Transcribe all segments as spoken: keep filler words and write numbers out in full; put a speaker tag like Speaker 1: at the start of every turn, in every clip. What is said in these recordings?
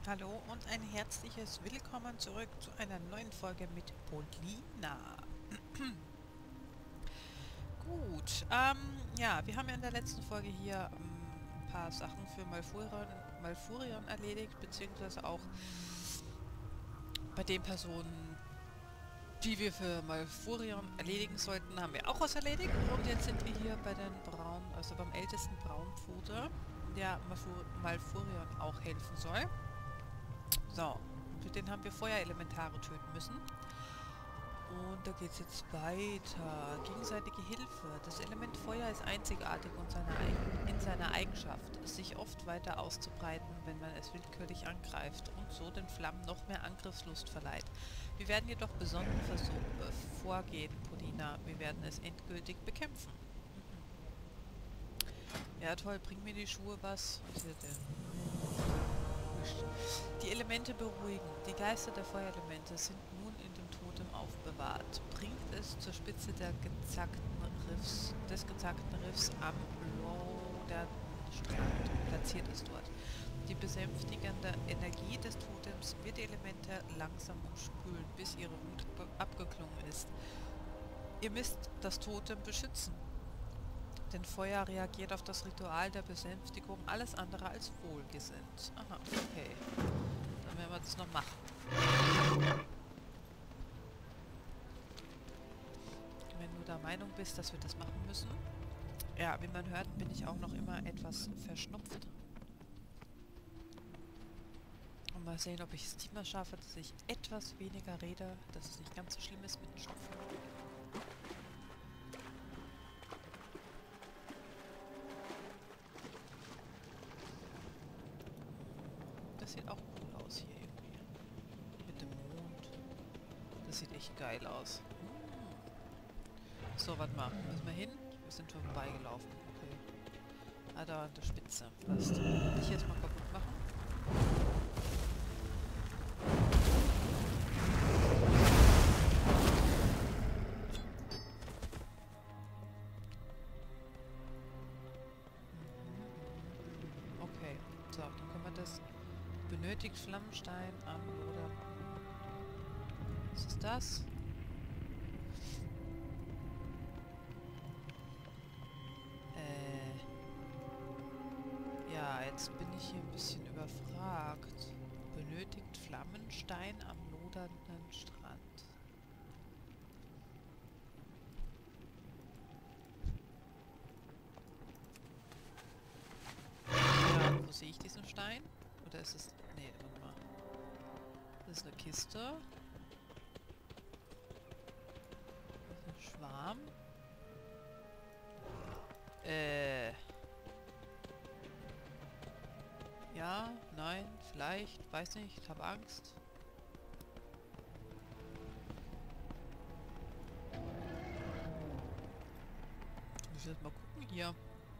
Speaker 1: Hallo und ein herzliches Willkommen zurück zu einer neuen Folge mit Polina. Gut, ähm, ja, wir haben ja in der letzten Folge hier ähm, ein paar Sachen für Malfurion, Malfurion erledigt, beziehungsweise auch bei den Personen, die wir für Malfurion erledigen sollten, haben wir auch was erledigt. Und jetzt sind wir hier bei den Braun, also beim ältesten Braunpfote, der Malfur Malfurion auch helfen soll. So, für den haben wir Feuerelementare töten müssen. Und da geht es jetzt weiter. Gegenseitige Hilfe. Das Element Feuer ist einzigartig und seine Eigen in seiner Eigenschaft, sich oft weiter auszubreiten, wenn man es willkürlich angreift und so den Flammen noch mehr Angriffslust verleiht. Wir werden jedoch besonnen äh, vorgehen, Polina. Wir werden es endgültig bekämpfen. Ja toll, bring mir die Schuhe was. Was ist hier denn? Die Elemente beruhigen. Die Geister der Feuerelemente sind nun in dem Totem aufbewahrt. Bringt es zur Spitze der gezackten Riffs, des gezackten Riffs am Loderstrand und platziert es dort. Die besänftigende Energie des Totems wird die Elemente langsam umspülen, bis ihre Wut abgeklungen ist. Ihr müsst das Totem beschützen. Denn Feuer reagiert auf das Ritual der Besänftigung alles andere als wohlgesinnt. Aha, okay. Dann werden wir das noch machen. Wenn du der Meinung bist, dass wir das machen müssen. Ja, wie man hört, bin ich auch noch immer etwas verschnupft. Und mal sehen, ob ich es diesmal schaffe, dass ich etwas weniger rede, dass es nicht ganz so schlimm ist mit dem Schnupfen. Das sieht auch cool aus hier irgendwie. Mit dem Mond. Das sieht echt geil aus. So, warte mal. Müssen wir hin? Wir sind schon vorbeigelaufen. Okay. Ah, da an der Spitze. Passt. Will ich jetzt mal kaputt machen? Okay. So, dann können wir das... Benötigt Flammenstein am oder... Was ist das? Ja, jetzt bin ich hier ein bisschen überfragt. Benötigt Flammenstein am lodernden Strand. Ja, wo sehe ich diesen Stein? Oder ist es... Nee, warte mal. Das ist eine Kiste. Das ist ein Schwarm. Äh... Ja, nein, vielleicht, weiß nicht, ich habe Angst. Muss ich jetzt mal gucken hier.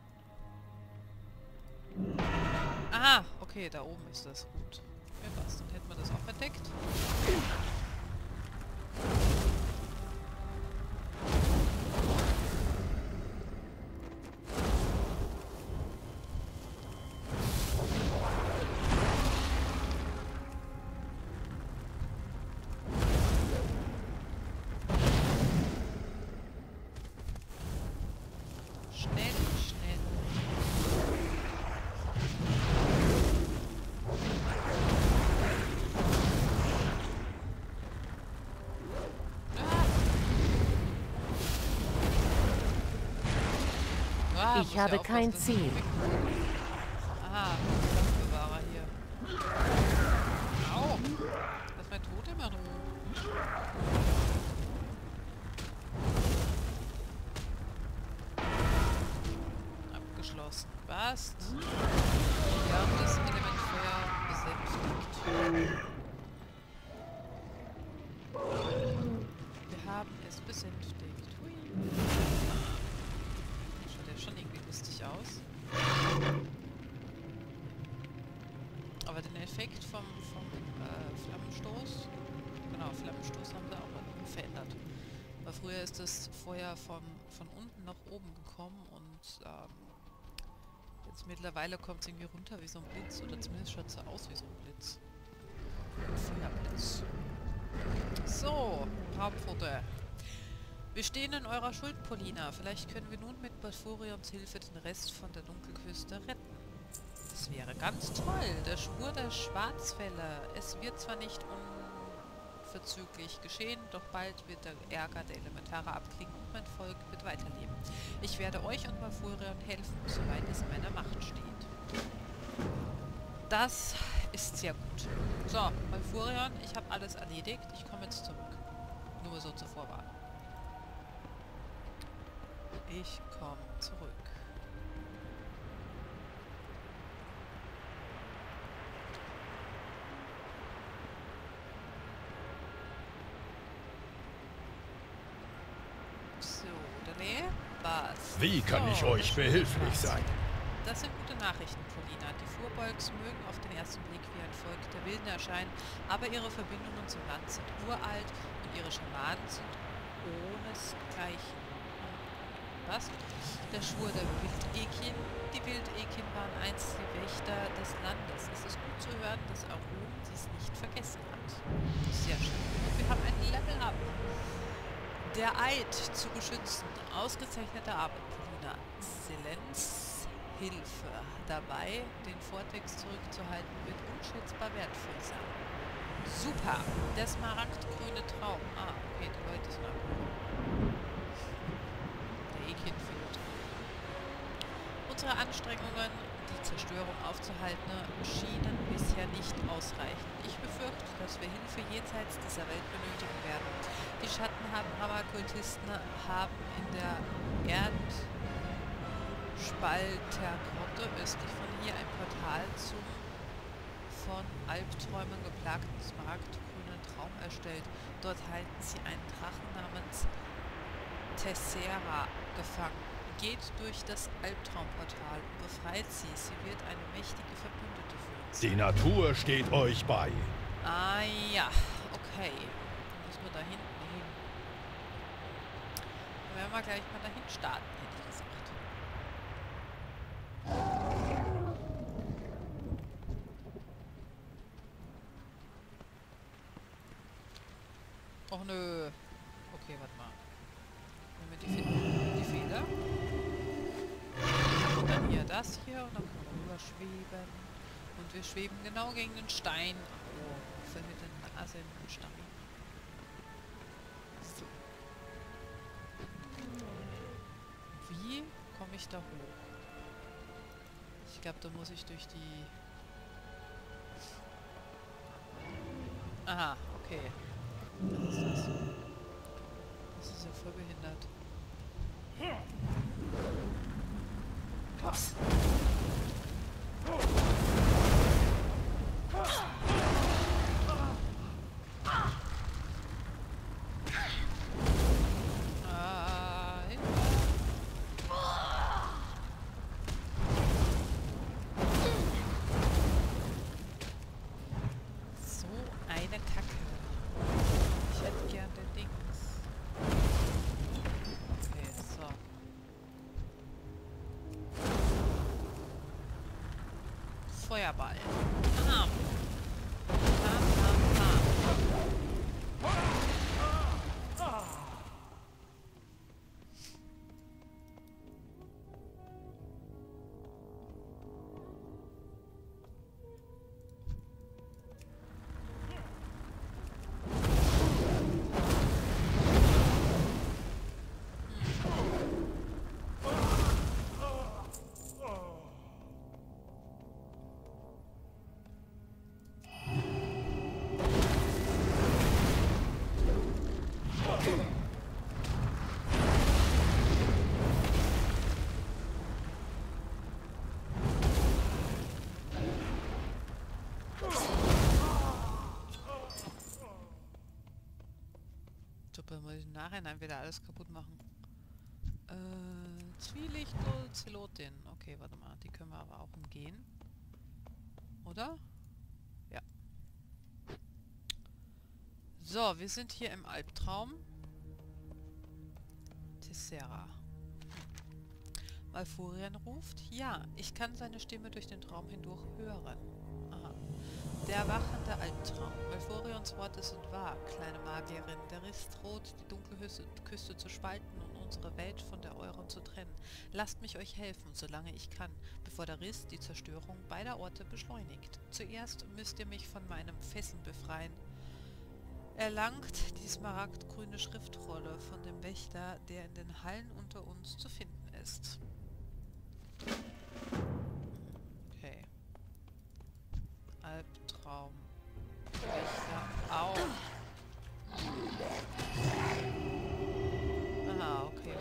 Speaker 1: Aha, okay, da oben ist das. Gut. Ja, was, dann hätten wir das auch entdeckt.
Speaker 2: Ich habe kein Ziel.
Speaker 1: Aha, Bewahrer hier. Au! Lass mein Tod immer in Ruhe. Abgeschlossen. Passt. Wir haben das Element Feuer besänftigt. Wir haben es besänftigt. Hui. Schaut ja schon irgendwie lustig aus. Aber den Effekt vom, vom äh, Flammenstoß, genau, Flammenstoß haben sie auch verändert. Weil früher ist das Feuer von, von unten nach oben gekommen und ähm, jetzt mittlerweile kommt es irgendwie runter wie so ein Blitz, oder zumindest schaut es so aus wie so ein Blitz. Feuerblitz. So, Raubpforte. Wir stehen in eurer Schuld, Polina. Vielleicht können wir nun mit Malfurions Hilfe den Rest von der Dunkelküste retten. Das wäre ganz toll. Der Schwur der Schwarzfälle. Es wird zwar nicht unverzüglich geschehen, doch bald wird der Ärger der Elementare abklingen und mein Volk wird weiterleben. Ich werde euch und Malfurion helfen, soweit es in meiner Macht steht. Das ist sehr gut. So, Malfurion, ich habe alles erledigt. Ich komme jetzt zurück. Nur so zur Vorwarnung. Ich komme zurück. So, Dane, was?
Speaker 2: Wie kann ich euch behilflich sein?
Speaker 1: Das sind gute Nachrichten, Polina. Die Furbolgs mögen auf den ersten Blick wie ein Volk der Wilden erscheinen, aber ihre Verbindungen zum Land sind uralt und ihre Schamanen sind ohnesgleichen. Was? Der Schwur der Wildekin. Die Wildekin waren einst die Wächter des Landes. Es ist gut zu hören, dass Arum dies nicht vergessen hat. Sehr schön. Wir haben ein Level Up. Der Eid zu beschützen. Ausgezeichnete Arbeit, Polina. Selenz Hilfe. Dabei, den Vortex zurückzuhalten, wird unschätzbar wertvoll sein. Super. Der smaragdgrüne Traum. Ah, okay, die Leute sind abgehoben. Ekin fehlt. Unsere Anstrengungen, die Zerstörung aufzuhalten, schienen bisher nicht ausreichend. Ich befürchte, dass wir Hilfe jenseits dieser Welt benötigen werden. Die Schattenhammer-Kultisten haben in der Erdspaltergrotte östlich von hier ein Portal zum von Albträumen geplagten smaragdgrünen Traum erstellt. Dort halten sie einen Drachen namens Tessera gefangen. Geht durch das Albtraumportal und befreit sie. Sie wird eine mächtige Verbündete für uns sein.
Speaker 2: Die Natur steht euch bei.
Speaker 1: Ah ja, okay. Dann müssen wir da hinten hin. Dann werden wir gleich mal dahin starten, hätte ich gesagt. Och nö. Okay, warte mal. Wenn wir die finden, die Fehler. Und dann hier das hier und dann können wir rüberschweben. Und wir schweben genau gegen den Stein. Oh, voll mit der Nase in den Stein. So. Wie komme ich da hoch? Ich glaube, da muss ich durch die... Aha, okay. Was ist das? Das ist ja voll behindert. Was? Ah, so eine Kacke. Ich hätte gern den Dings. Okay, so. Feuerball. Bam. Bam, bam, bam. Super, muss ich im Nachhinein wieder alles kaputt machen. Äh, Zwielichtel, Zelotin. Okay, warte mal, die können wir aber auch umgehen. Oder? Ja. So, wir sind hier im Albtraum. Tessera. Malfurion ruft. Ja, ich kann seine Stimme durch den Traum hindurch hören. Aha. Der erwachende Albtraum. Malfurions Worte sind wahr, kleine Magierin. Der Riss droht, die dunkle Küste, Küste zu spalten und unsere Welt von der euren zu trennen. Lasst mich euch helfen, solange ich kann, bevor der Riss die Zerstörung beider Orte beschleunigt. Zuerst müsst ihr mich von meinem Fesseln befreien. Erlangt die smaragdgrüne Schriftrolle von dem Wächter, der in den Hallen unter uns zu finden ist. Okay. Albtraum. Wächter auf. Aha, okay.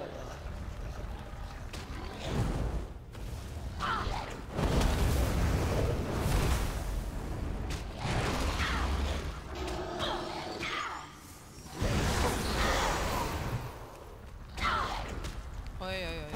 Speaker 1: Oi, oi, oi.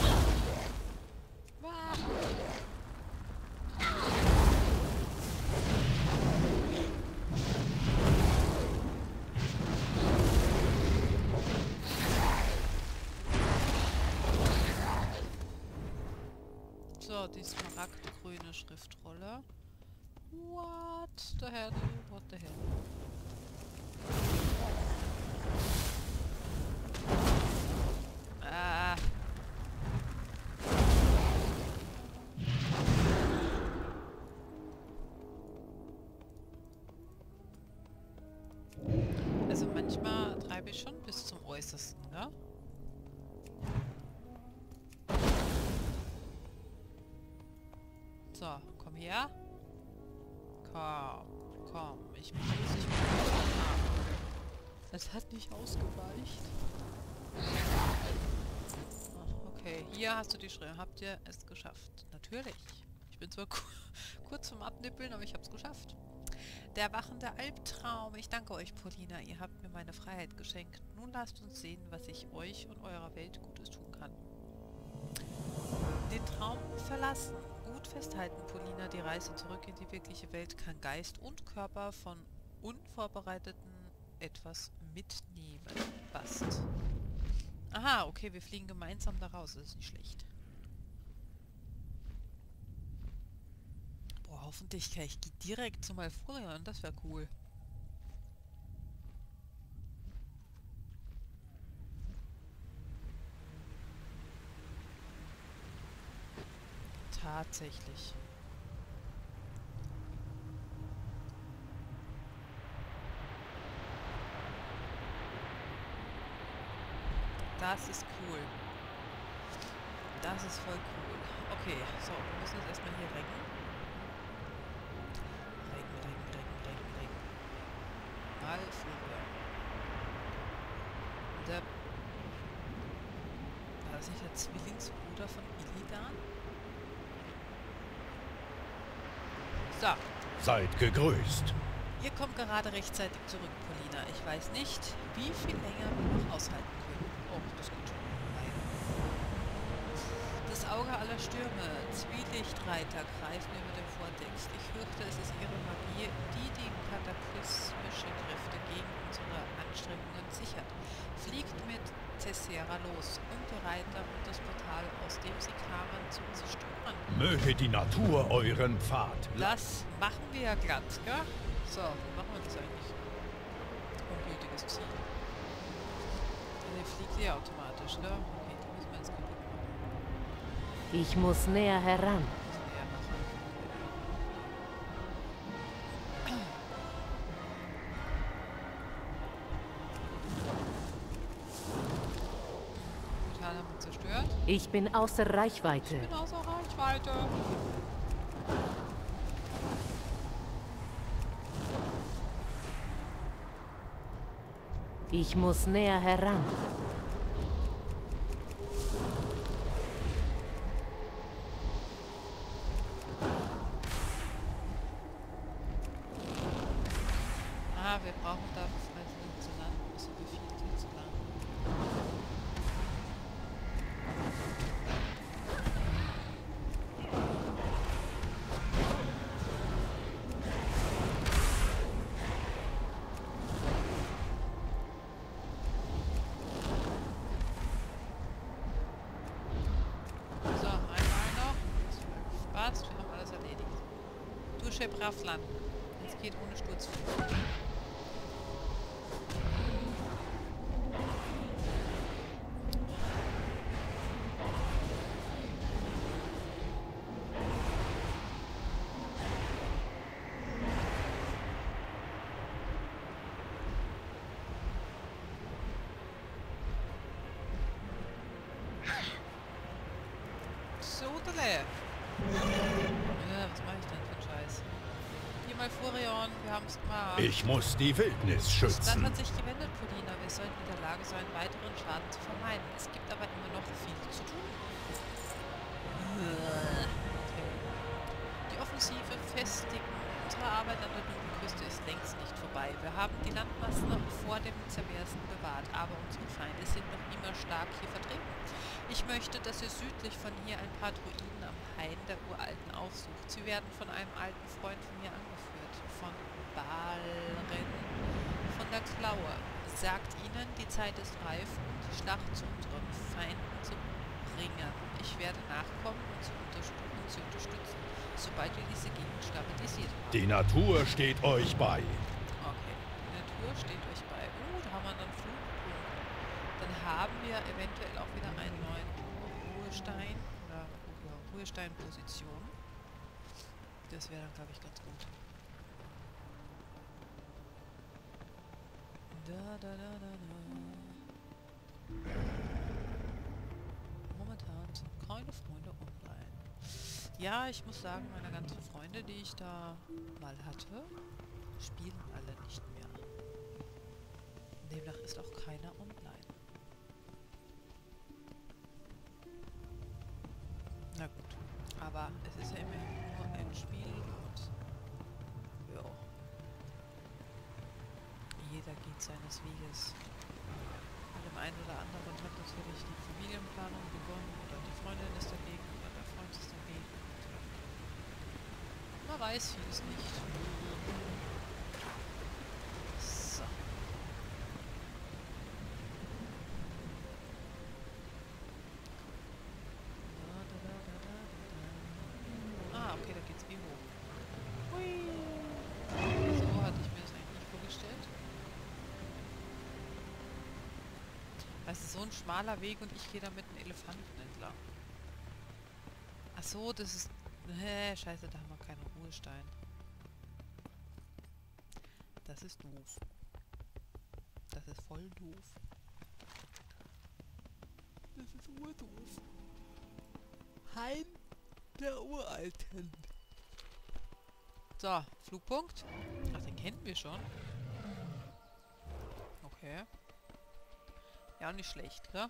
Speaker 1: So, die smaragdgrüne Schriftrolle. What the hell? What the hell? Ah. Also manchmal treibe ich schon bis zum Äußersten, ne? So, komm her. Komm, komm. Ich muss dich mal. Das hat nicht ausgeweicht. Ach, okay, hier hast du die Schrift. Habt ihr es geschafft? Natürlich. Ich bin zwar kurz zum Abnippeln, aber ich hab's geschafft. Der wachende Albtraum. Ich danke euch, Polina. Ihr habt mir meine Freiheit geschenkt. Nun lasst uns sehen, was ich euch und eurer Welt Gutes tun kann. Den Traum verlassen. Gut festhalten, Polina. Die Reise zurück in die wirkliche Welt kann Geist und Körper von Unvorbereiteten etwas mitnehmen. Passt. Aha, okay, wir fliegen gemeinsam da raus. Das ist nicht schlecht. Boah, hoffentlich kann ich direkt zu Malfurion. Das wäre cool. Tatsächlich. Das ist cool. Das ist voll cool. Okay, so, wir müssen jetzt erstmal hier recken. Recken, recken, recken, recken, recken. Malfurion. Der... War das nicht der Zwillingsbruder von Illidan? So.
Speaker 2: Seid gegrüßt.
Speaker 1: Ihr kommt gerade rechtzeitig zurück, Polina. Ich weiß nicht, wie viel länger wir noch aushalten können. Oh, das geht schon. Nein. Das Auge aller Stürme. Zwielichtreiter greifen über den Vortext. Ich fürchte, es ist ihre Magie, die die kataklysmische Kräfte gegen unsere Anstrengungen sichert. Fliegt mit Tessera los, um die Reiter und das Portal, aus dem sie kamen, zu zerstören.
Speaker 2: Möge die Natur euren Pfad.
Speaker 1: Das machen wir ja glatt, gell? So, wie machen wir das eigentlich? Ungültiges Ziel. Der fliegt ja automatisch, ne? Okay, die müssen wir jetzt kaputt machen.
Speaker 3: Ich muss näher heran.
Speaker 1: Näher machen. Portal haben wir zerstört.
Speaker 3: Ich bin außer Reichweite.
Speaker 1: Ich bin außer Reichweite.
Speaker 3: Ich muss näher heran.
Speaker 1: Ah, wir brauchen da, falls wir zu landen, müssen wir viel Zeit zu landen. Shepravlan. Es geht ohne Sturzflug. Sodele! Ja, was mache ich denn für einen Scheiß? Hier mal Furion, wir haben es gemacht.
Speaker 2: Ich muss die Wildnis
Speaker 1: Dann
Speaker 2: schützen.
Speaker 1: hat sich gewendet, Polina. Wir sollten in der Lage sein, weiteren Schaden zu vermeiden. Es gibt aber immer noch viel zu tun. Die offensive Festigung unserer Arbeit an der Dunkelküste ist längst nicht vorbei. Wir haben die Landmassen vor dem Zerbersten bewahrt, aber unsere Feinde sind noch immer stark hier vertreten. Ich möchte, dass ihr südlich von hier ein paar Druiden am Hain der Uralten aufsucht. Sie werden von einem alten Freund von mir angeführt, von Balren, von der Klaue. Sagt ihnen, die Zeit ist reif, um die Schlacht zu unseren Feinden zu bringen. Ich werde nachkommen und sie, unterstü und sie unterstützen, sobald wir diese Gegend stabilisiert haben.
Speaker 2: Die Natur steht euch bei.
Speaker 1: Okay, die Natur steht euch bei. Uh, da haben wir dann Flugpunkt. Dann haben wir eventuell auch wieder einen neuen Ruhestein oder ja, Ruhestein-Position. Das wäre dann, glaube ich, ganz gut. Da, da, da, da, da. Momentan sind keine Freunde online. Ja, ich muss sagen, meine ganzen Freunde, die ich da mal hatte, spielen alle nicht mehr. Demnach ist auch keiner online. Na gut, aber es ist ja immerhin nur ein Spiel und ja, jeder geht seines Weges. Mit dem einen oder anderen hat natürlich die Familienplanung begonnen oder die Freundin ist dagegen oder der Freund ist dagegen. Man weiß vieles nicht. So. Ah, okay, da geht's wie hoch. Hui. So hatte ich mir das eigentlich nicht vorgestellt. Das ist so ein schmaler Weg und ich gehe da mit einem Elefanten entlang. Ach so, das ist... Hä, scheiße, da haben wir keinen Ruhestein. Das ist doof. Das ist voll doof. Das ist urdoof. Heim der Uralten. So, Flugpunkt. Ach, den kennen wir schon. Okay. Ja, nicht schlecht, gell?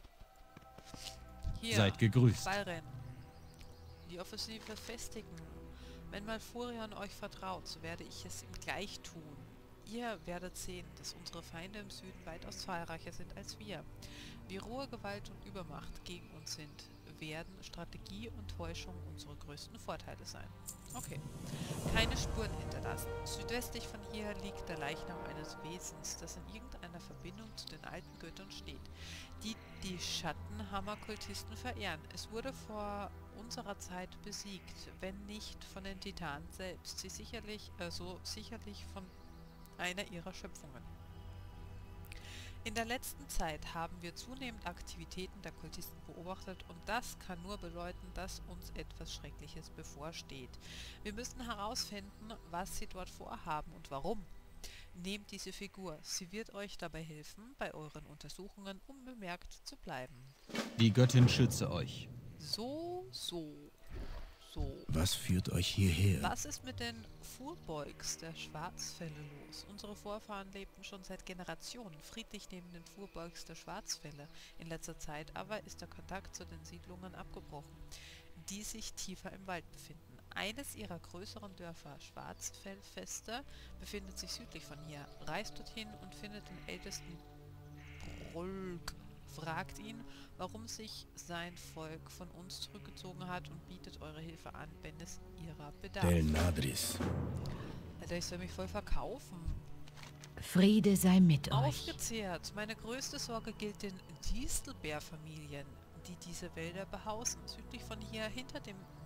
Speaker 1: Hier.
Speaker 4: Seid gegrüßt.
Speaker 1: Balren. Die Offensive festigen. Wenn Malfurion euch vertraut, so werde ich es ihm gleich tun. Ihr werdet sehen, dass unsere Feinde im Süden weitaus zahlreicher sind als wir. Wie rohe Gewalt und Übermacht gegen uns sind, werden Strategie und Täuschung unsere größten Vorteile sein. Okay. Keine Spuren hinterlassen. Südwestlich von hier liegt der Leichnam eines Wesens, das in irgendeiner Verbindung zu den alten Göttern steht, die die Schattenhammer-Kultisten verehren. Es wurde vor unserer Zeit besiegt, wenn nicht von den Titanen selbst, sie sicherlich, also sicherlich von einer ihrer Schöpfungen. In der letzten Zeit haben wir zunehmend Aktivitäten der Kultisten beobachtet und das kann nur bedeuten, dass uns etwas Schreckliches bevorsteht. Wir müssen herausfinden, was sie dort vorhaben und warum. Nehmt diese Figur, sie wird euch dabei helfen, bei euren Untersuchungen unbemerkt zu bleiben.
Speaker 4: Die Göttin schütze euch.
Speaker 1: So, so, so.
Speaker 5: Was führt euch hierher?
Speaker 1: Was ist mit den Furbolgs der Schwarzfelle los? Unsere Vorfahren lebten schon seit Generationen friedlich neben den Furbolgs der Schwarzfelle. In letzter Zeit aber ist der Kontakt zu den Siedlungen abgebrochen, die sich tiefer im Wald befinden. Eines ihrer größeren Dörfer, Schwarzfellfeste, befindet sich südlich von hier. Reist dorthin und findet den ältesten Brolg. Fragt ihn, warum sich sein Volk von uns zurückgezogen hat und bietet eure Hilfe an, wenn es ihrer bedarf.
Speaker 5: Del Nadris.
Speaker 1: Alter, ich soll mich voll verkaufen.
Speaker 6: Friede sei mit euch.
Speaker 1: Aufgezehrt. Meine größte Sorge gilt den Distelbeer-Familien, die diese Wälder behausen. Südlich von hier, hinter dem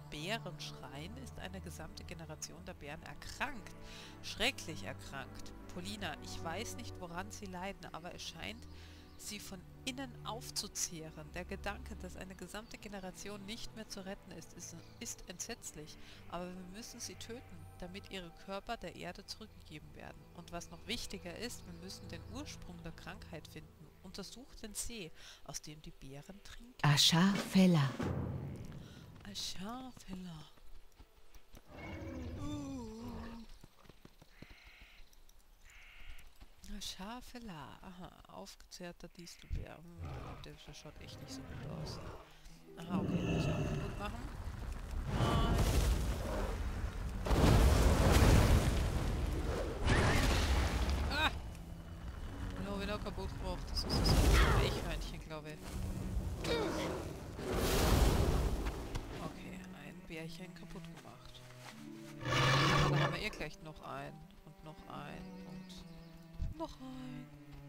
Speaker 1: Bärenschrein ist eine gesamte Generation der Bären erkrankt. Schrecklich erkrankt. Polina, ich weiß nicht, woran sie leiden, aber es scheint, sie von innen aufzuzehren. Der Gedanke, dass eine gesamte Generation nicht mehr zu retten ist, ist, ist entsetzlich. Aber wir müssen sie töten, damit ihre Körper der Erde zurückgegeben werden. Und was noch wichtiger ist, wir müssen den Ursprung der Krankheit finden. Untersucht den See, aus dem die Bären trinken.
Speaker 6: Ashar Fella.
Speaker 1: Ashar Fella. Schafela. Aha, aufgezehrter Distelbär. Hm, der schaut echt nicht so gut aus. Aha, okay, muss ich auch kaputt machen. Nein. Ah! Genau, wieder kaputt gemacht. Das ist das Eichhörnchen, glaube ich. Okay, ein Bärchen kaputt gemacht. Aber dann haben wir eh gleich noch einen. Und noch einen. Und noch ein.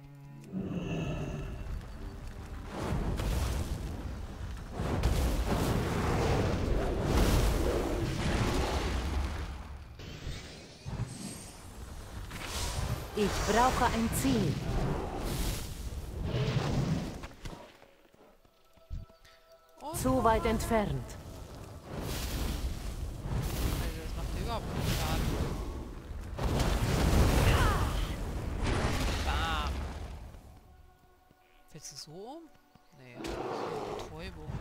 Speaker 3: Ich brauche ein Ziel.
Speaker 1: Und
Speaker 3: Zu weit entfernt.
Speaker 1: also das macht überhaupt keinen Schaden. Bam. Fällst du so um? Nee, das ist eine Betäubung.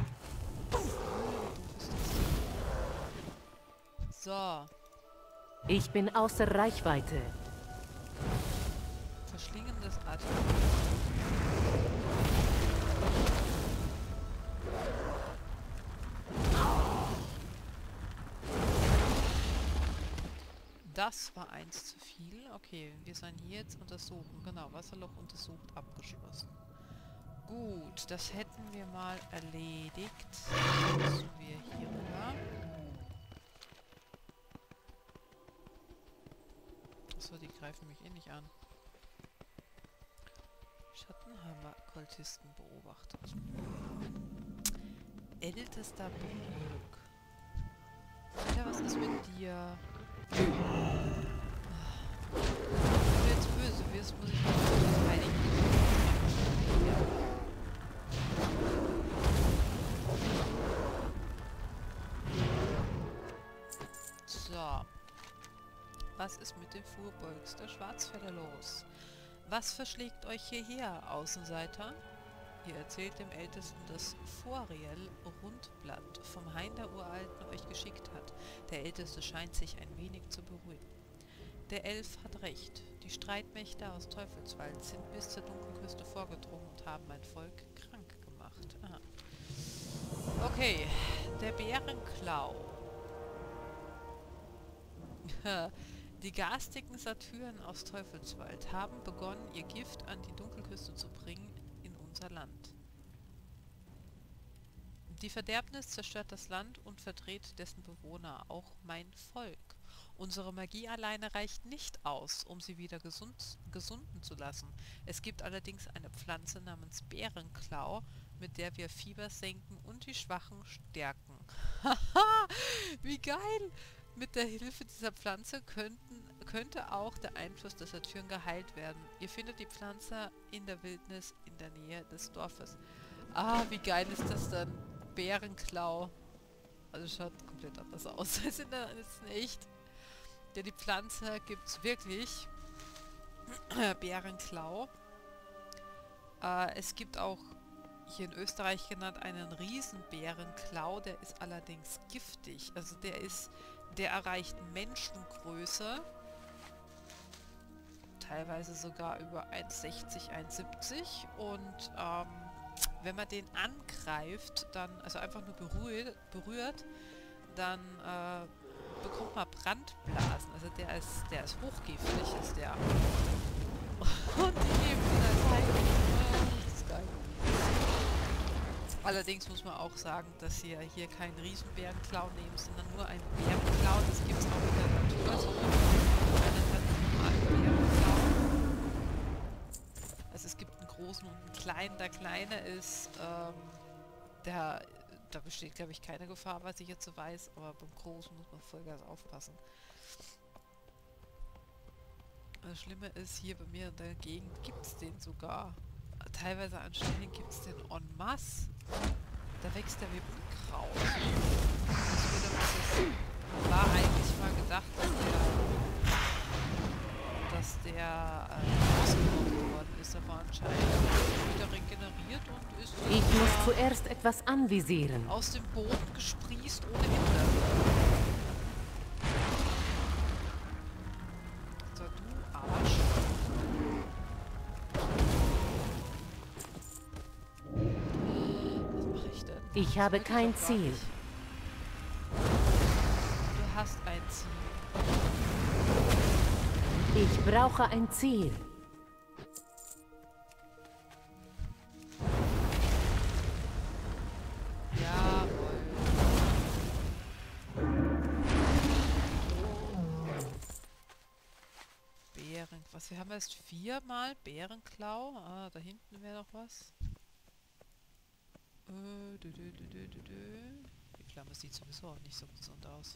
Speaker 1: So.
Speaker 3: Ich bin außer Reichweite.
Speaker 1: Verschlingendes Atem. Das war eins zu viel. Okay, wir sollen hier jetzt untersuchen. Genau, Wasserloch untersucht, abgeschlossen. Gut, das hätten wir mal erledigt. Jetzt müssen wir hier rüber. Achso, die greifen mich eh nicht an. Schattenhammer-Kultisten beobachtet. Ältester Burg. Alter, was ist mit dir? Wenn du jetzt böse wirst, muss ich mich verteidigen. So. Was ist mit dem Furbolgs der Schwarzfälle los? Was verschlägt euch hierher, Außenseiter? Ihr erzählt dem Ältesten, dass Foriel Rundblatt vom Hain der Uralten euch geschickt hat. Der Älteste scheint sich ein wenig zu beruhigen. Der Elf hat recht. Die Streitmächte aus Teufelswald sind bis zur Dunkelküste vorgedrungen und haben mein Volk krank gemacht. Aha. Okay, der Bärenklau. Die garstigen Satyren aus Teufelswald haben begonnen, ihr Gift an die Dunkelküste zu bringen in unser Land. Die Verderbnis zerstört das Land und verdreht dessen Bewohner, auch mein Volk. Unsere Magie alleine reicht nicht aus, um sie wieder gesund, gesunden zu lassen. Es gibt allerdings eine Pflanze namens Bärenklau, mit der wir Fieber senken und die Schwachen stärken. Haha, wie geil! Mit der Hilfe dieser Pflanze könnten, könnte auch der Einfluss der Satyren geheilt werden. Ihr findet die Pflanze in der Wildnis in der Nähe des Dorfes. Ah, wie geil ist das denn? Bärenklau. Also schaut komplett anders aus als in der ist echt. Ja, die Pflanze gibt es wirklich. Bärenklau. Äh, es gibt auch hier in Österreich genannt einen Riesenbärenklau, der ist allerdings giftig. Also der ist, der erreicht Menschengröße. Teilweise sogar über eins sechzig, eins siebzig. Und ähm, wenn man den angreift, dann, also einfach nur berührt, berührt dann äh, bekommt man Brandblasen. Also der ist, der ist hochgiftig, ist der. Und die geben ihn als Heilung. Oh, das ist geil. Allerdings muss man auch sagen, dass ihr hier keinen Riesenbärenklau nehmen, sondern nur einen Bärenklau. Das gibt es auch in der Natur, so einen ganz normalen Bärenklau. Also es gibt einen großen und einen kleinen. Der kleine ist, ähm, der da besteht, glaube ich, keine Gefahr, was ich jetzt so weiß, aber beim Großen muss man Vollgas aufpassen. Das Schlimme ist, hier bei mir in der Gegend gibt es den sogar. Teilweise an Stellen gibt es den en masse. Da wächst der wie Unkraut. Das würde, das war eigentlich mal gedacht, dass der, dass der äh, ausgebrochen worden ist, aber anscheinend wieder regeneriert und ist
Speaker 3: Ich muss zuerst etwas anvisieren.
Speaker 1: aus dem Boden gesprießt ohne Ende. So, du Arsch. Was mache ich denn?
Speaker 3: Ich habe
Speaker 1: Das wollte
Speaker 3: kein
Speaker 1: doch gar
Speaker 3: Ziel.
Speaker 1: nicht. Du hast ein Ziel.
Speaker 3: Ich brauche ein Ziel.
Speaker 1: Jawohl. Bären. Was, wir haben erst viermal Bärenklau. Ah, da hinten wäre noch was. Äh, dü, dü, dü, dü, dü, dü. Die Flamme sieht sowieso auch nicht so gesund aus.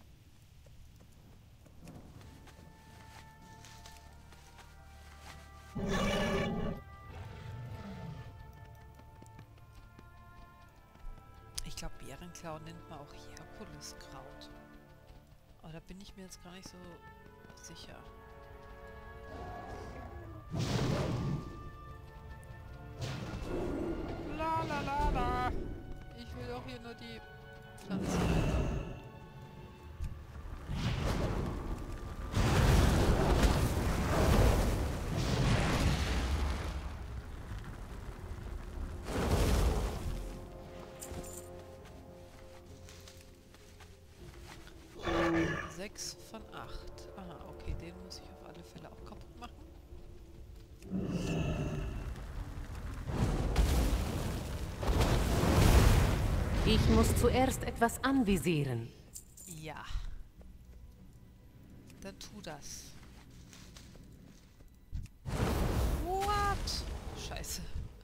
Speaker 1: Ich glaube, Bärenklau nennt man auch Herkuleskraut. Aber da bin ich mir jetzt gar nicht so sicher. La la la la. Ich will doch hier nur die Pflanze. Sechs von acht. Aha, okay, den muss ich auf alle Fälle auch kaputt machen.
Speaker 3: Ich muss zuerst etwas anvisieren.
Speaker 1: Ja. Dann tu das. What? Scheiße.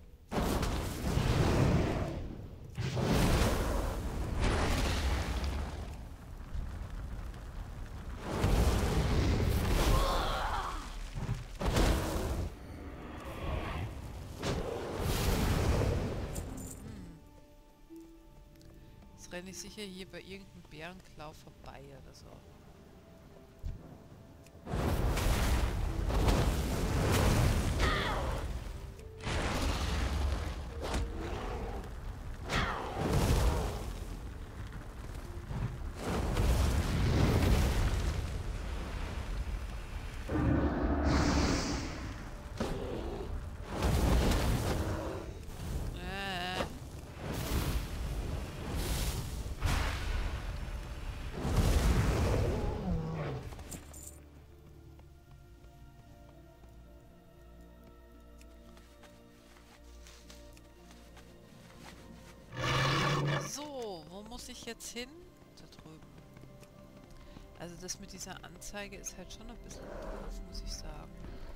Speaker 1: Renne ich sicher hier bei irgendeinem Bärenklau vorbei oder so. Muss ich jetzt hin? Da drüben. Also das mit dieser Anzeige ist halt schon ein bisschen doof, muss ich sagen.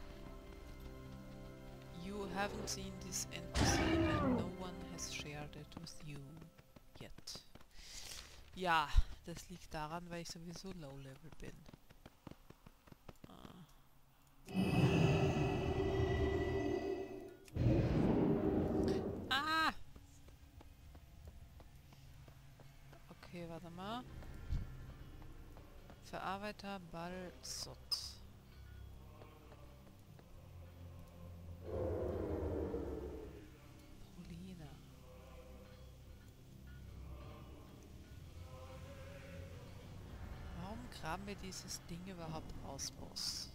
Speaker 1: You haven't seen this N P C and no one has shared it with you yet. Ja, das liegt daran, weil ich sowieso low level bin. Ah! Okay, warte mal. Verarbeiter Balsot. Polina. Warum graben wir dieses Ding überhaupt aus, Boss?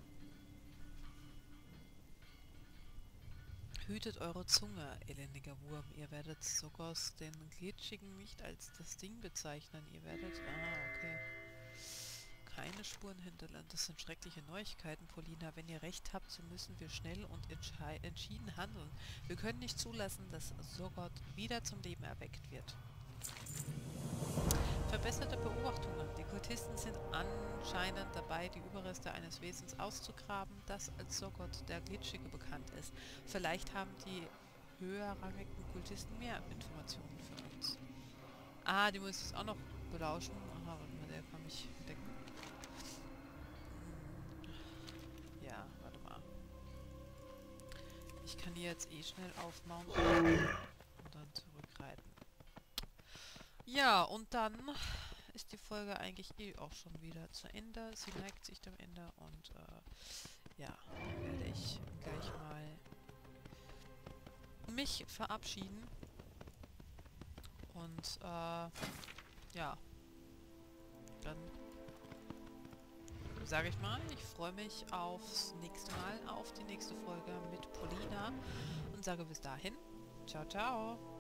Speaker 1: Hütet eure Zunge, elendiger Wurm. Ihr werdet sogar den Glitschigen nicht als das Ding bezeichnen. Ihr werdet... Ah, okay. Keine Spuren hinterlassen. Das sind schreckliche Neuigkeiten, Polina. Wenn ihr recht habt, so müssen wir schnell und entschieden handeln. Wir können nicht zulassen, dass Sorgot wieder zum Leben erweckt wird. Verbesserte Beobachtungen. Die Kultisten sind anscheinend dabei, die Überreste eines Wesens auszugraben, das als Sorgot der Glitschige bekannt ist. Vielleicht haben die höherrangigen Kultisten mehr Informationen für uns. Ah, die muss ich jetzt auch noch belauschen. Aha, warte mal, der kann mich decken. Hm. Ja, warte mal. Ich kann hier jetzt eh schnell aufmachen und dann zurückreiten. Ja, und dann ist die Folge eigentlich eh auch schon wieder zu Ende. Sie neigt sich dem Ende und äh, ja, dann werde ich gleich mal mich verabschieden. Und äh, ja, dann sage ich mal, ich freue mich aufs nächste Mal, auf die nächste Folge mit Polina und sage bis dahin, ciao, ciao.